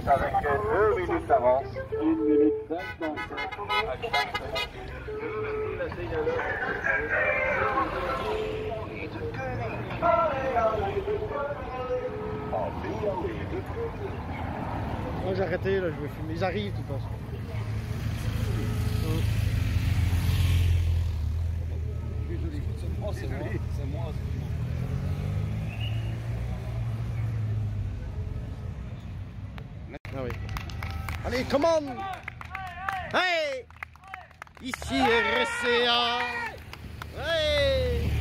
avec 2 minutes d'avance. 1 minute 5. Moi j'ai arrêté là, je vais filmer. Ils arrivent de toute façon. Oh, c'est moi, c'est moi. Ah oui. Allez, commande! Hey! Ici RCA! Hey!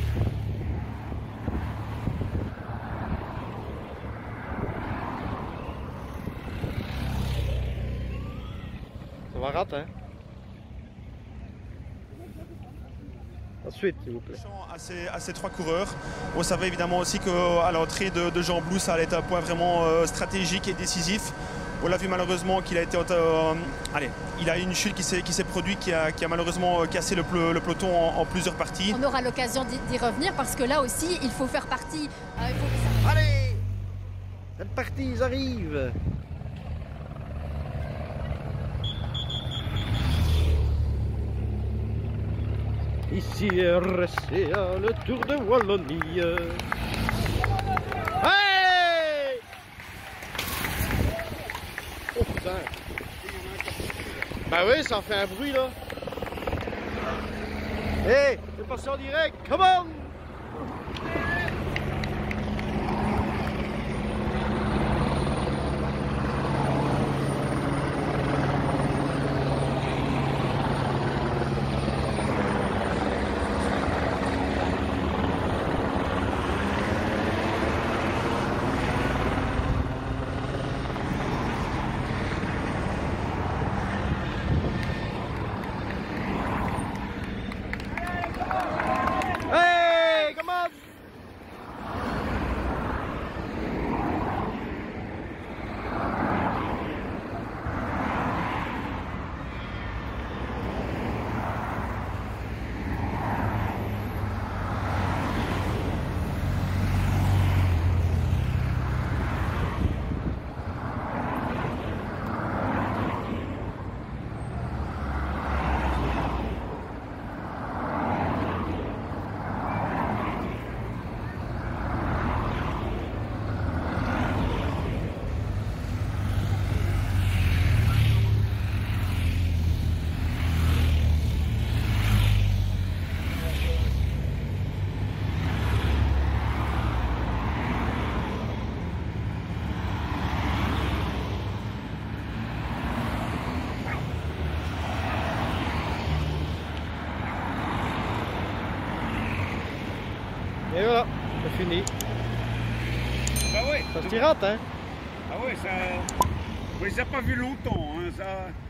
Ça va rater, hein? Ensuite, s'il vous plaît. À ces 3 coureurs. On savait évidemment aussi qu'à l'entrée de Jean Blou, ça allait être un point vraiment stratégique et décisif. On l'a vu malheureusement qu'il a été... il a eu une chute qui s'est produite, qui a malheureusement cassé le peloton en plusieurs parties. On aura l'occasion d'y revenir parce que là aussi, il faut faire partie... Allez! C'est parti, ils arrivent! Ici RCA, le Tour de Wallonie. Hey! Oh putain! Bah oui, ça fait un bruit là. Hé, c'est passé en direct, come on! Et voilà, c'est fini. Bah ouais. Ça se tirate, hein? Ah ouais, ça... Oui, ça n'a pas vu longtemps, hein, ça...